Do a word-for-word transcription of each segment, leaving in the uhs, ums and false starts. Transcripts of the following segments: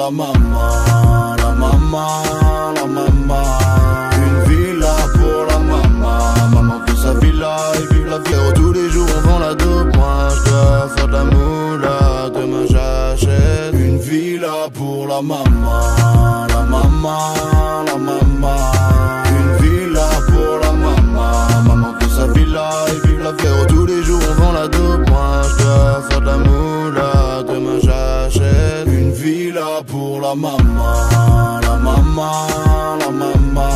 la maman, la maman, la maman. Une villa pour la maman. Maman fait sa villa et vive la vie. Tous les jours on vend la deux points. Je dois faire de la moula. Demain j'achète une villa pour la maman, la maman, la maman. Une villa pour la maman. Maman fait sa villa et vive la vie. Tous les jours on vend la deux points. Je dois faire de la moula. Demain j'achète une villa pour la maman, la maman, la maman.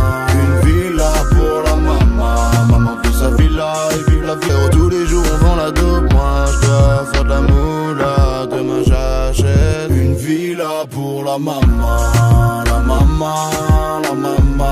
Une villa pour la maman. Maman fait sa villa et vive la vie. Tous les jours on vend la deux points. Je dois faire de la moula. Demain j'achète une villa pour la maman, la maman, la maman.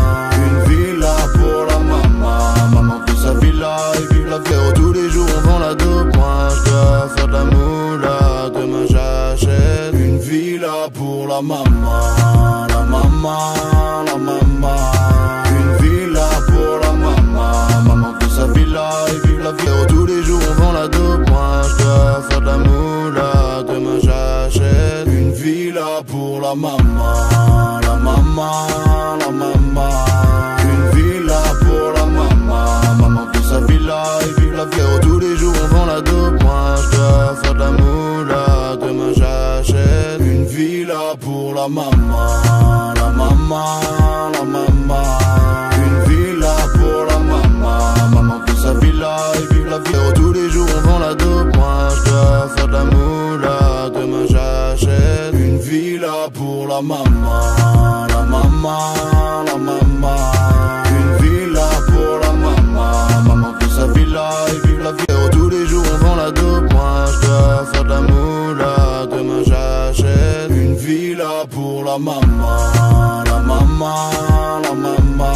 Une villa pour la maman. Maman fait sa villa et vive la vie. Tous les jours on vend la deux points. Je dois faire de la moula. Demain j'achète une villa pour la maman, la maman, la maman. Une villa pour la maman. Maman fait sa villa et vive la vie. Tous les jours on vend la deux points. Je dois faire de la moula. Demain j'achète une villa pour la maman, la maman, la maman. Une villa pour la maman. Maman fait sa villa et vive la vie. Tous les jours on vend la deux points. Je dois faire de la moula. Demain j'achète une villa pour la maman, la maman, la maman. Une villa pour la maman. Maman fait sa villa et vive la vie. Tous les jours on vend la deux points. Je dois faire de la moula. Demain j'achète une villa pour la maman, la maman, la maman. Une villa pour la maman. Maman fait sa villa et vive la vie. Tous les jours on vend la deux points. Je dois faire de la moula. Demain j'achète une villa pour la maman, la maman, la maman.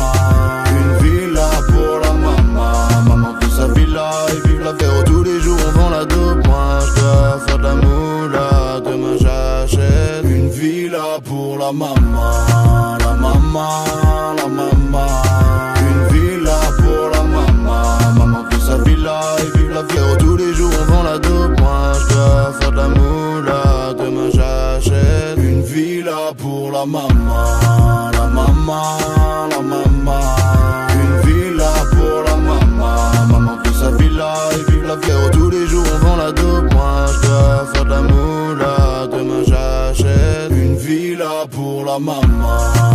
Une villa pour la maman. Maman fait sa villa et vive la vie. Tous les jours on vend la deux points. Je dois faire de la moula. Demain j'achète une villa pour la maman, la maman, la maman. Une villa pour la maman. Maman fait sa villa et vive la vie. Tous les jours on vend la deux points. Je dois faire de la moula. Demain j'achète une villa pour la maman, la maman, la maman. Une villa pour la maman. Maman fait sa villa et vive la vie. Tous les jours on vend la deux points. Je dois faire de la moula. Demain j'achète une villa pour la maman.